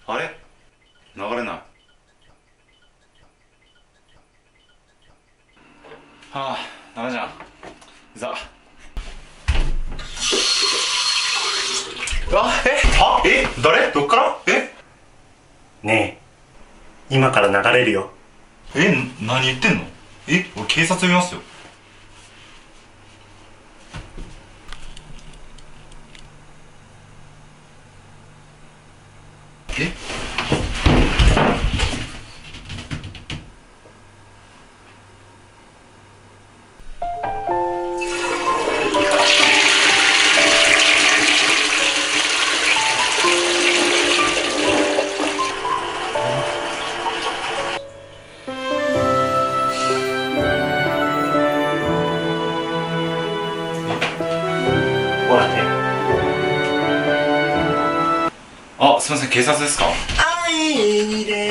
あれ流れない。はあ、ダメじゃん。うざ。誰どっからねえ、今から流れるよ。 何言ってんの？俺警察呼びますよ。 ほらね。 あ、すいません、警察ですか？ 愛で